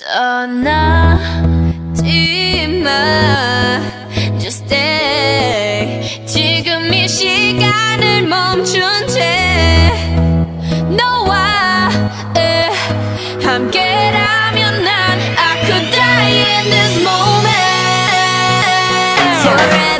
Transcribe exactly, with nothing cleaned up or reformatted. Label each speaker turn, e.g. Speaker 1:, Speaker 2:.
Speaker 1: 떠나지 마 Just stay 지금 이 시간을 멈춘 채 너와 에, 함께라면 난 I could die in this moment Forever